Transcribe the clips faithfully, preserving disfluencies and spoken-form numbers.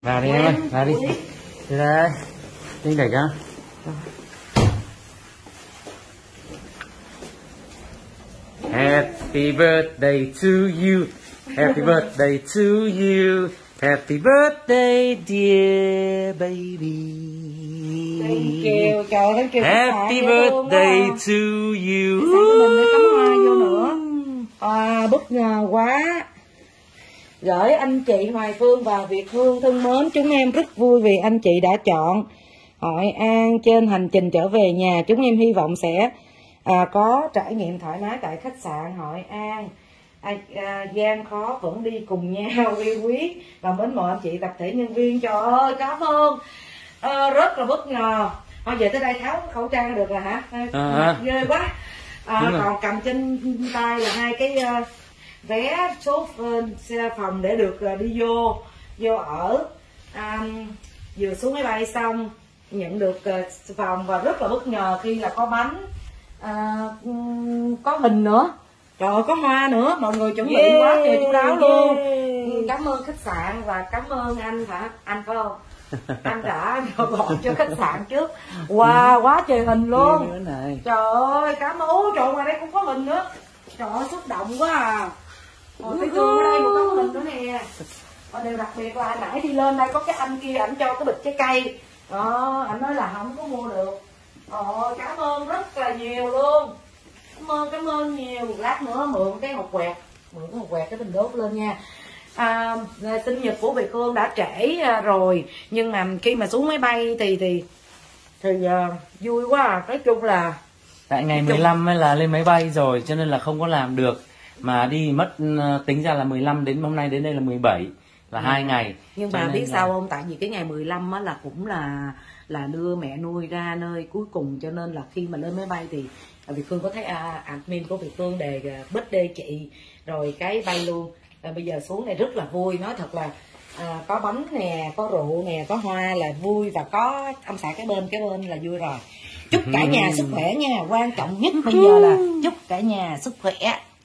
Vào đi em ơi, vào đi. Đi đây. Đi đẩy ra. Happy birthday to you. Happy birthday to you. Happy birthday dear baby. Kêu, trời ơi, kêu Happy birthday to you. Mình cắm hoa vô nữa. À, bất ngờ quá. Gửi anh chị Hoài Phương và Việt Hương thân mến, chúng em rất vui vì anh chị đã chọn Hội An trên hành trình trở về nhà. Chúng em hy vọng sẽ à, có trải nghiệm thoải mái tại khách sạn Hội An. À, à, gian khó vẫn đi cùng nhau yêu quý và mến mộ anh chị tập thể nhân viên. Trời ơi, cảm ơn. À, rất là bất ngờ. Thôi về tới đây tháo khẩu trang được rồi hả? À, à. Ghê quá. À, còn cầm trên tay là hai cái uh, vé số xe phòng để được uh, đi vô vô ở. À, vừa xuống máy bay xong nhận được uh, phòng và rất là bất ngờ khi là có bánh, uh, um, có hình nữa. Trời ơi, có hoa nữa, mọi người chuẩn bị yeah, quá trời chú đáo luôn. Yeah. Cảm ơn khách sạn và cảm ơn anh hả? Anh phải không? Anh đã gọi cho khách sạn trước. Wow, quá trời hình luôn. Này. Trời ơi, cảm ơn. Ôi, trời, ngoài đây cũng có hình nữa. Trời ơi, xúc động quá à. Rồi cái trường ở đây cũng có hình nữa nè. Và điều đặc biệt là nãy đi lên đây có cái anh kia, ảnh cho cái bịch trái cây. Đó, ảnh nói là không có mua được. Ồ, cảm ơn rất là nhiều luôn. Cảm ơn, cảm ơn nhiều. Lát nữa mượn cái hộp quẹt, mượn cái hộp quẹt cái mình đốt lên nha. À, sinh nhật của Việt Hương đã trễ rồi, nhưng mà khi mà xuống máy bay thì thì thì uh, vui quá à. Nói chung là tại ngày mười lăm mới là lên máy bay rồi cho nên là không có làm được, mà đi mất tính ra là mười lăm đến hôm nay đến đây là mười bảy, là hai ừ. ngày. Nhưng mà biết là... sao không, tại vì cái ngày mười lăm á là cũng là là đưa mẹ nuôi ra nơi cuối cùng, cho nên là khi mà lên máy bay thì Việt Hương có thấy à, admin của Việt Hương đề birthday chị rồi cái bay luôn. À, bây giờ xuống này rất là vui, nói thật là à, có bánh nè, có rượu nè, có hoa là vui, và có ông xã cái bên cái bên là vui rồi. Chúc cả nhà sức khỏe nha, quan trọng nhất bây giờ là chúc cả nhà sức khỏe.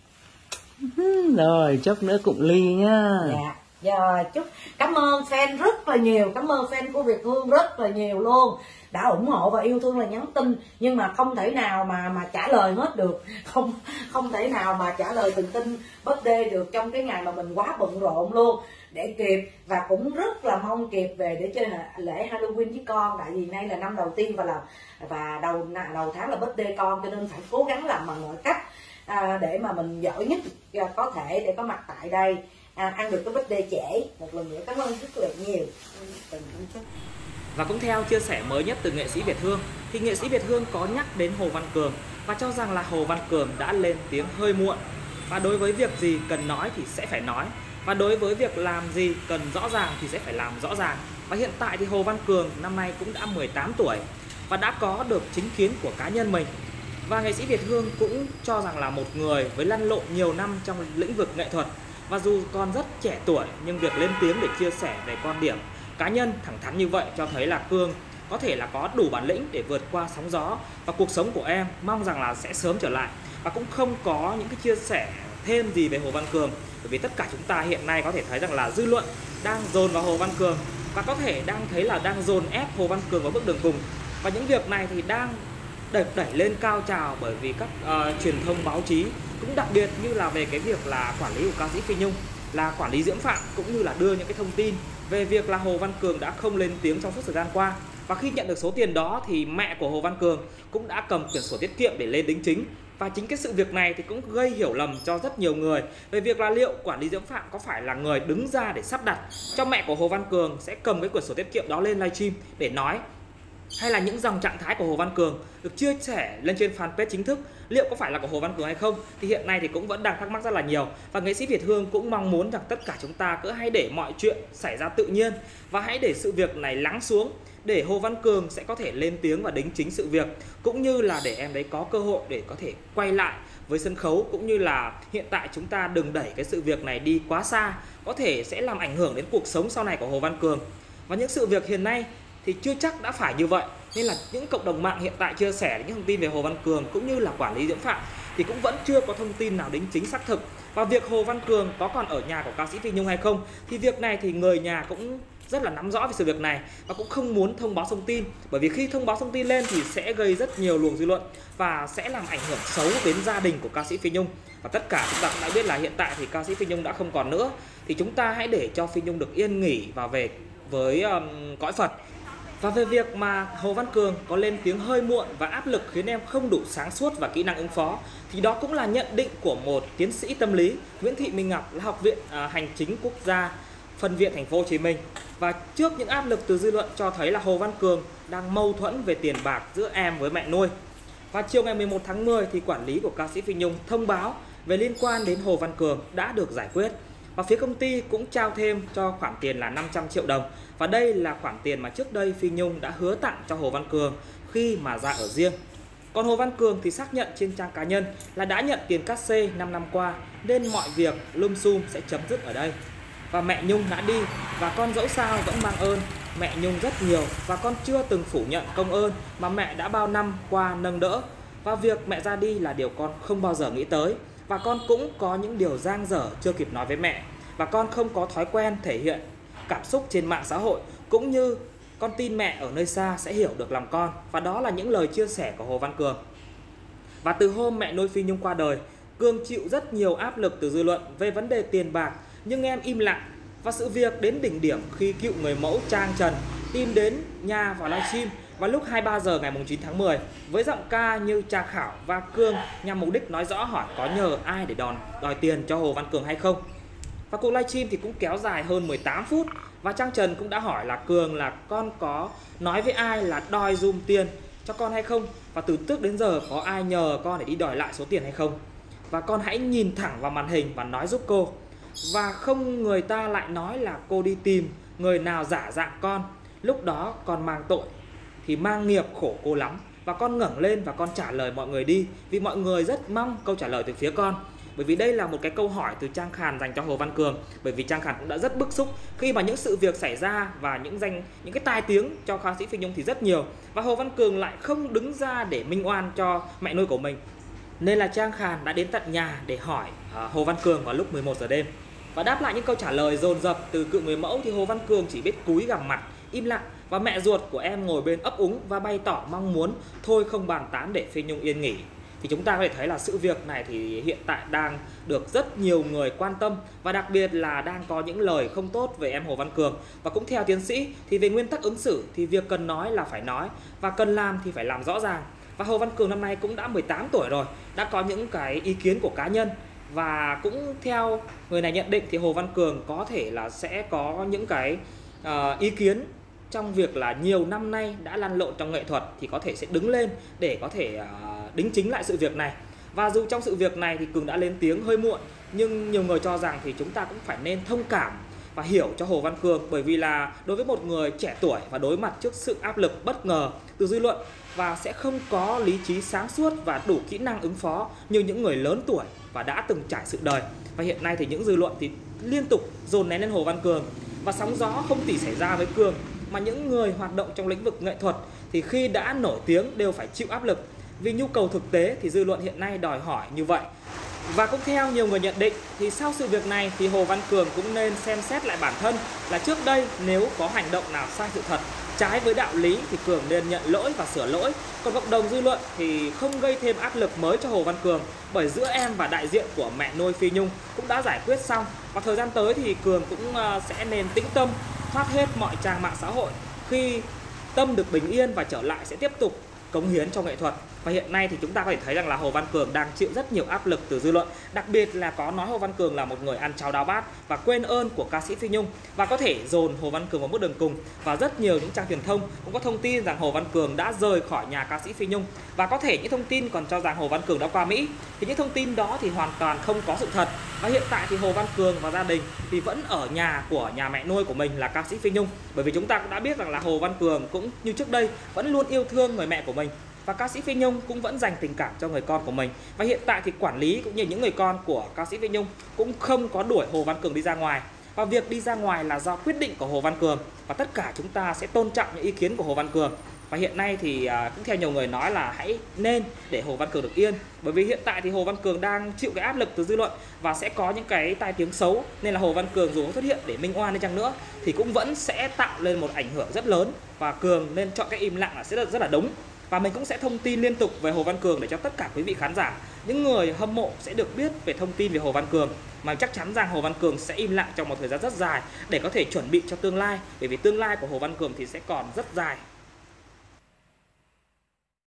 Rồi chúc nữa cụng ly nhá. Dạ, giờ chúc cảm ơn fan rất là nhiều, cảm ơn fan của Việt Hương rất là nhiều luôn, đã ủng hộ và yêu thương là nhắn tin, nhưng mà không thể nào mà mà trả lời hết được, không không thể nào mà trả lời từng tin birthday được trong cái ngày mà mình quá bận rộn luôn để kịp, và cũng rất là mong kịp về để chơi lễ Halloween với con, tại vì nay là năm đầu tiên và là và đầu đầu tháng là birthday con, cho nên phải cố gắng làm bằng mọi cách à, để mà mình giỏi nhất có thể để có mặt tại đây. À, ăn được cái birthday trễ. Một lần nữa cảm ơn rất là nhiều. Và cũng theo chia sẻ mới nhất từ nghệ sĩ Việt Hương thì nghệ sĩ Việt Hương có nhắc đến Hồ Văn Cường và cho rằng là Hồ Văn Cường đã lên tiếng hơi muộn, và đối với việc gì cần nói thì sẽ phải nói, và đối với việc làm gì cần rõ ràng thì sẽ phải làm rõ ràng. Và hiện tại thì Hồ Văn Cường năm nay cũng đã mười tám tuổi và đã có được chính kiến của cá nhân mình. Và nghệ sĩ Việt Hương cũng cho rằng là một người với lăn lộn nhiều năm trong lĩnh vực nghệ thuật, và dù còn rất trẻ tuổi nhưng việc lên tiếng để chia sẻ về quan điểm cá nhân thẳng thắn như vậy cho thấy là Cương có thể là có đủ bản lĩnh để vượt qua sóng gió, và cuộc sống của em mong rằng là sẽ sớm trở lại. Và cũng không có những cái chia sẻ thêm gì về Hồ Văn Cường, bởi vì tất cả chúng ta hiện nay có thể thấy rằng là dư luận đang dồn vào Hồ Văn Cường, và có thể đang thấy là đang dồn ép Hồ Văn Cường vào bước đường cùng, và những việc này thì đang đẩy, đẩy lên cao trào bởi vì các uh, truyền thông báo chí, cũng đặc biệt như là về cái việc là quản lý của ca sĩ Phi Nhung, là quản lý Diễm Phạm, cũng như là đưa những cái thông tin về việc là Hồ Văn Cường đã không lên tiếng trong suốt thời gian qua. Và khi nhận được số tiền đó thì mẹ của Hồ Văn Cường cũng đã cầm quyển sổ tiết kiệm để lên đính chính. Và chính cái sự việc này thì cũng gây hiểu lầm cho rất nhiều người về việc là liệu quản lý Diễm Phạm có phải là người đứng ra để sắp đặt cho mẹ của Hồ Văn Cường sẽ cầm cái quyển sổ tiết kiệm đó lên livestream để nói, hay là những dòng trạng thái của Hồ Văn Cường được chia sẻ lên trên fanpage chính thức liệu có phải là của Hồ Văn Cường hay không, thì hiện nay thì cũng vẫn đang thắc mắc rất là nhiều. Và nghệ sĩ Việt Hương cũng mong muốn rằng tất cả chúng ta cứ hãy để mọi chuyện xảy ra tự nhiên, và hãy để sự việc này lắng xuống để Hồ Văn Cường sẽ có thể lên tiếng và đính chính sự việc, cũng như là để em đấy có cơ hội để có thể quay lại với sân khấu, cũng như là hiện tại chúng ta đừng đẩy cái sự việc này đi quá xa, có thể sẽ làm ảnh hưởng đến cuộc sống sau này của Hồ Văn Cường. Và những sự việc hiện nay thì chưa chắc đã phải như vậy, nên là những cộng đồng mạng hiện tại chia sẻ những thông tin về Hồ Văn Cường cũng như là quản lý Diễm Phạm thì cũng vẫn chưa có thông tin nào đính chính xác thực. Và việc Hồ Văn Cường có còn ở nhà của ca sĩ Phi Nhung hay không thì việc này thì người nhà cũng rất là nắm rõ về sự việc này và cũng không muốn thông báo thông tin, bởi vì khi thông báo thông tin lên thì sẽ gây rất nhiều luồng dư luận và sẽ làm ảnh hưởng xấu đến gia đình của ca sĩ Phi Nhung. Và tất cả chúng ta cũng đã biết là hiện tại thì ca sĩ Phi Nhung đã không còn nữa, thì chúng ta hãy để cho Phi Nhung được yên nghỉ và về với um, cõi Phật. Và về việc mà Hồ Văn Cường có lên tiếng hơi muộn và áp lực khiến em không đủ sáng suốt và kỹ năng ứng phó, thì đó cũng là nhận định của một tiến sĩ tâm lý Nguyễn Thị Minh Ngọc, là Học viện à, Hành chính Quốc gia Phân viện Thành phố Hồ Chí Minh. Và trước những áp lực từ dư luận cho thấy là Hồ Văn Cường đang mâu thuẫn về tiền bạc giữa em với mẹ nuôi. Và chiều ngày mười một tháng mười thì quản lý của ca sĩ Phi Nhung thông báo về liên quan đến Hồ Văn Cường đã được giải quyết. Và phía công ty cũng trao thêm cho khoản tiền là năm trăm triệu đồng. Và đây là khoản tiền mà trước đây Phi Nhung đã hứa tặng cho Hồ Văn Cường khi mà ra ở riêng. Còn Hồ Văn Cường thì xác nhận trên trang cá nhân là đã nhận tiền cát xê năm năm qua, nên mọi việc lum xum sẽ chấm dứt ở đây. Và mẹ Nhung đã đi và con dẫu sao vẫn mang ơn mẹ Nhung rất nhiều, và con chưa từng phủ nhận công ơn mà mẹ đã bao năm qua nâng đỡ. Và việc mẹ ra đi là điều con không bao giờ nghĩ tới, và con cũng có những điều dang dở chưa kịp nói với mẹ, và con không có thói quen thể hiện cảm xúc trên mạng xã hội, cũng như con tin mẹ ở nơi xa sẽ hiểu được lòng con. Và đó là những lời chia sẻ của Hồ Văn Cường. Và từ hôm mẹ nuôi Phi Nhung qua đời, Cường chịu rất nhiều áp lực từ dư luận về vấn đề tiền bạc, nhưng em im lặng. Và sự việc đến đỉnh điểm khi cựu người mẫu Trang Trần tìm đến nhà và livestream vào lúc hai mươi ba giờ ngày chín tháng mười với giọng ca như tra khảo và Cường nhằm mục đích nói rõ hỏi có nhờ ai để đòn đòi tiền cho Hồ Văn Cường hay không. Và cuộc livestream thì cũng kéo dài hơn mười tám phút, và Trang Trần cũng đã hỏi là Cường là con có nói với ai là đòi dùm tiền cho con hay không, và từ trước đến giờ có ai nhờ con để đi đòi lại số tiền hay không, và con hãy nhìn thẳng vào màn hình và nói giúp cô, và không người ta lại nói là cô đi tìm người nào giả dạng con, lúc đó con mang tội thì mang nghiệp khổ cô lắm. Và con ngẩng lên và con trả lời mọi người đi, vì mọi người rất mong câu trả lời từ phía con. Bởi vì đây là một cái câu hỏi từ Trang Khàn dành cho Hồ Văn Cường, bởi vì Trang Khàn cũng đã rất bức xúc khi mà những sự việc xảy ra và những danh những cái tai tiếng cho ca sĩ Phi Nhung thì rất nhiều, và Hồ Văn Cường lại không đứng ra để minh oan cho mẹ nuôi của mình. Nên là Trang Khàn đã đến tận nhà để hỏi uh, Hồ Văn Cường vào lúc mười một giờ đêm. Và đáp lại những câu trả lời dồn dập từ cựu người mẫu thì Hồ Văn Cường chỉ biết cúi gằm mặt im lặng, và mẹ ruột của em ngồi bên ấp úng và bày tỏ mong muốn thôi không bàn tán để Phi Nhung yên nghỉ. Thì chúng ta có thể thấy là sự việc này thì hiện tại đang được rất nhiều người quan tâm, và đặc biệt là đang có những lời không tốt về em Hồ Văn Cường. Và cũng theo tiến sĩ thì về nguyên tắc ứng xử thì việc cần nói là phải nói, và cần làm thì phải làm rõ ràng. Và Hồ Văn Cường năm nay cũng đã mười tám tuổi rồi, đã có những cái ý kiến của cá nhân, và cũng theo người này nhận định thì Hồ Văn Cường có thể là sẽ có những cái uh, ý kiến trong việc là nhiều năm nay đã lăn lộn trong nghệ thuật thì có thể sẽ đứng lên để có thể uh, đính chính lại sự việc này. Và dù trong sự việc này thì Cường đã lên tiếng hơi muộn, nhưng nhiều người cho rằng thì chúng ta cũng phải nên thông cảm và hiểu cho Hồ Văn Cường, bởi vì là đối với một người trẻ tuổi và đối mặt trước sự áp lực bất ngờ từ dư luận và sẽ không có lý trí sáng suốt và đủ kỹ năng ứng phó như những người lớn tuổi và đã từng trải sự đời. Và hiện nay thì những dư luận thì liên tục dồn nén lên Hồ Văn Cường, và sóng gió không chỉ xảy ra với Cường mà những người hoạt động trong lĩnh vực nghệ thuật thì khi đã nổi tiếng đều phải chịu áp lực, vì nhu cầu thực tế thì dư luận hiện nay đòi hỏi như vậy. Và cũng theo nhiều người nhận định thì sau sự việc này thì Hồ Văn Cường cũng nên xem xét lại bản thân, là trước đây nếu có hành động nào sai sự thật, trái với đạo lý thì Cường nên nhận lỗi và sửa lỗi. Còn cộng đồng dư luận thì không gây thêm áp lực mới cho Hồ Văn Cường, bởi giữa em và đại diện của mẹ nuôi Phi Nhung cũng đã giải quyết xong. Và thời gian tới thì Cường cũng sẽ nên tĩnh tâm, thoát hết mọi trang mạng xã hội. Khi tâm được bình yên và trở lại sẽ tiếp tục cống hiến cho nghệ thuật. Và hiện nay thì chúng ta có thể thấy rằng là Hồ Văn Cường đang chịu rất nhiều áp lực từ dư luận, đặc biệt là có nói Hồ Văn Cường là một người ăn cháo đao bát và quên ơn của ca sĩ Phi Nhung, và có thể dồn Hồ Văn Cường vào bước đường cùng. Và rất nhiều những trang truyền thông cũng có thông tin rằng Hồ Văn Cường đã rời khỏi nhà ca sĩ Phi Nhung, và có thể những thông tin còn cho rằng Hồ Văn Cường đã qua Mỹ. Thì những thông tin đó thì hoàn toàn không có sự thật. Và hiện tại thì Hồ Văn Cường và gia đình thì vẫn ở nhà của nhà mẹ nuôi của mình là ca sĩ Phi Nhung, bởi vì chúng ta cũng đã biết rằng là Hồ Văn Cường cũng như trước đây vẫn luôn yêu thương người mẹ của mình, và ca sĩ Phi Nhung cũng vẫn dành tình cảm cho người con của mình. Và hiện tại thì quản lý cũng như những người con của ca sĩ Phi Nhung cũng không có đuổi Hồ Văn Cường đi ra ngoài, và việc đi ra ngoài là do quyết định của Hồ Văn Cường, và tất cả chúng ta sẽ tôn trọng những ý kiến của Hồ Văn Cường. Và hiện nay thì à, cũng theo nhiều người nói là hãy nên để Hồ Văn Cường được yên, bởi vì hiện tại thì Hồ Văn Cường đang chịu cái áp lực từ dư luận và sẽ có những cái tai tiếng xấu, nên là Hồ Văn Cường dù có xuất hiện để minh oan đi chăng nữa thì cũng vẫn sẽ tạo lên một ảnh hưởng rất lớn, và Cường nên chọn cách im lặng là sẽ rất, rất là đúng. Và mình cũng sẽ thông tin liên tục về Hồ Văn Cường để cho tất cả quý vị khán giả, những người hâm mộ sẽ được biết về thông tin về Hồ Văn Cường. Mà chắc chắn rằng Hồ Văn Cường sẽ im lặng trong một thời gian rất dài để có thể chuẩn bị cho tương lai, bởi vì tương lai của Hồ Văn Cường thì sẽ còn rất dài.